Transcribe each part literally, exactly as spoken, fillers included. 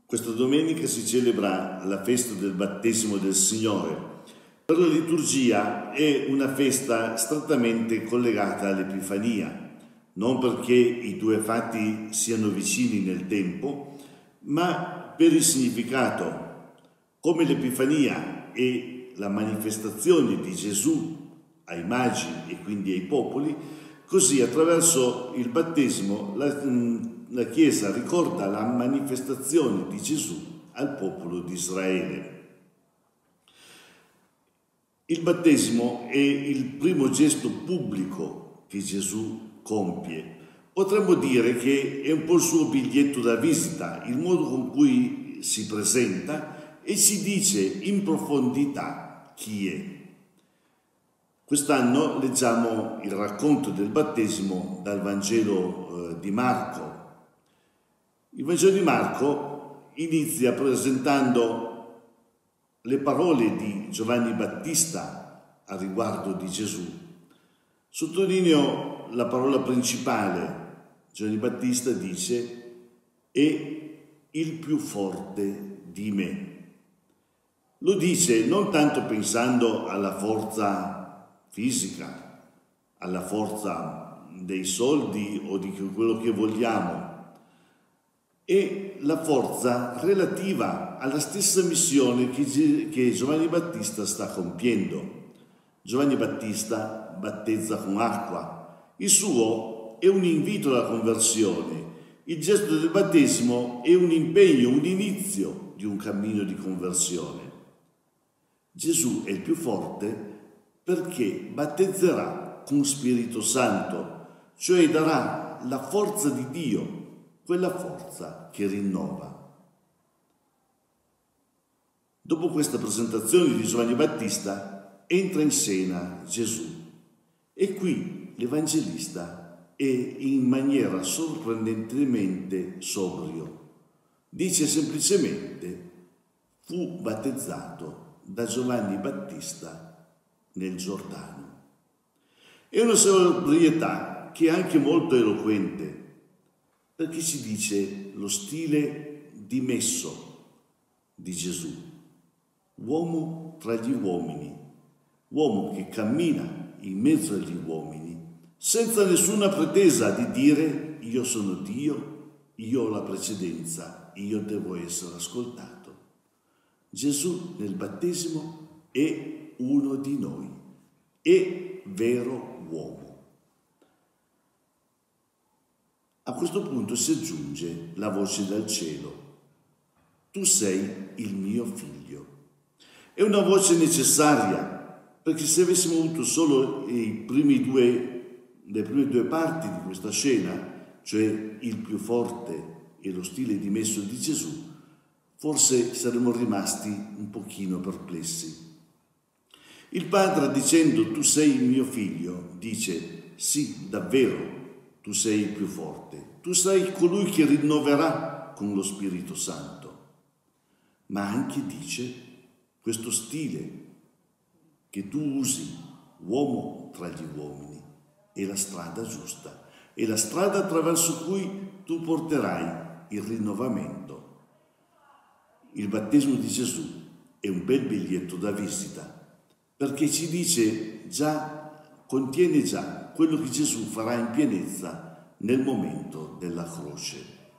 Questa domenica si celebra la festa del battesimo del Signore. Per la liturgia è una festa strettamente collegata all'Epifania, non perché i due fatti siano vicini nel tempo, ma per il significato. Come l'Epifania è la manifestazione di Gesù ai magi e quindi ai popoli, così attraverso il battesimo la La Chiesa ricorda la manifestazione di Gesù al popolo di Israele. Il battesimo è il primo gesto pubblico che Gesù compie. Potremmo dire che è un po' il suo biglietto da visita, il modo con cui si presenta e ci dice in profondità chi è. Quest'anno leggiamo il racconto del battesimo dal Vangelo di Marco. Il Vangelo di Marco inizia presentando le parole di Giovanni Battista a riguardo di Gesù. Sottolineo la parola principale. Giovanni Battista dice: è il più forte di me. Lo dice non tanto pensando alla forza fisica, alla forza dei soldi o di quello che vogliamo, e la forza relativa alla stessa missione che, che Giovanni Battista sta compiendo. Giovanni Battista battezza con acqua. Il suo è un invito alla conversione. Il gesto del battesimo è un impegno, un inizio di un cammino di conversione. Gesù è il più forte perché battezzerà con Spirito Santo, cioè darà la forza di Dio, quella forza che rinnova. Dopo questa presentazione di Giovanni Battista entra in scena Gesù e qui l'Evangelista è in maniera sorprendentemente sobrio. Dice semplicemente: fu battezzato da Giovanni Battista nel Giordano. È una sobrietà che è anche molto eloquente, perché ci dice lo stile dimesso di Gesù, uomo tra gli uomini, uomo che cammina in mezzo agli uomini, senza nessuna pretesa di dire io sono Dio, io ho la precedenza, io devo essere ascoltato. Gesù nel battesimo è uno di noi, è vero uomo. A questo punto si aggiunge la voce dal cielo: tu sei il mio figlio. È una voce necessaria, perché se avessimo avuto solo i primi due, le prime due parti di questa scena, cioè il più forte e lo stile dimesso di Gesù, forse saremmo rimasti un pochino perplessi. Il padre, dicendo tu sei il mio figlio, dice sì, davvero, tu sei il più forte, tu sei colui che rinnoverà con lo Spirito Santo. Ma anche dice questo stile che tu usi, uomo tra gli uomini, è la strada giusta, è la strada attraverso cui tu porterai il rinnovamento. Il battesimo di Gesù è un bel biglietto da visita, perché ci dice già, contiene già quello che Gesù farà in pienezza nel momento della croce.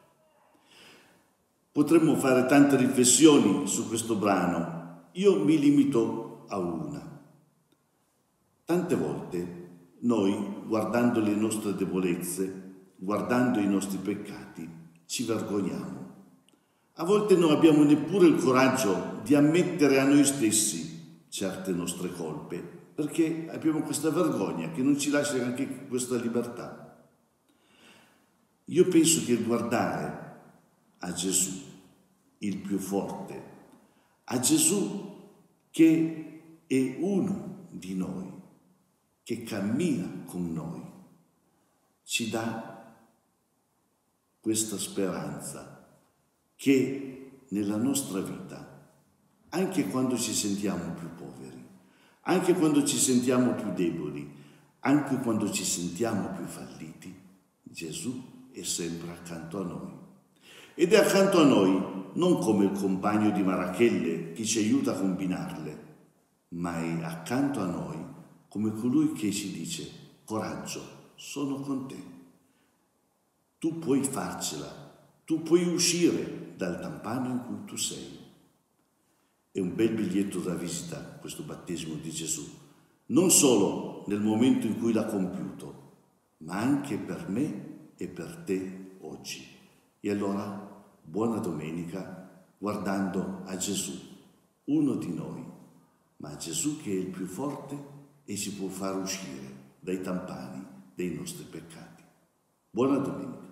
Potremmo fare tante riflessioni su questo brano, io mi limito a una. Tante volte noi, guardando le nostre debolezze, guardando i nostri peccati, ci vergogniamo. A volte non abbiamo neppure il coraggio di ammettere a noi stessi certe nostre colpe, perché abbiamo questa vergogna che non ci lascia neanche questa libertà. Io penso che guardare a Gesù, il più forte, a Gesù che è uno di noi, che cammina con noi, ci dà questa speranza che nella nostra vita, anche quando ci sentiamo più poveri, anche quando ci sentiamo più deboli, anche quando ci sentiamo più falliti, Gesù è sempre accanto a noi. ed è accanto a noi non come il compagno di marachelle che ci aiuta a combinarle, ma è accanto a noi come colui che ci dice: coraggio, sono con te. Tu puoi farcela, tu puoi uscire dal tampano in cui tu sei. È un bel biglietto da visita questo battesimo di Gesù, non solo nel momento in cui l'ha compiuto, ma anche per me e per te oggi. E allora, buona domenica, guardando a Gesù, uno di noi, ma Gesù che è il più forte e ci può far uscire dai tampani dei nostri peccati. Buona domenica.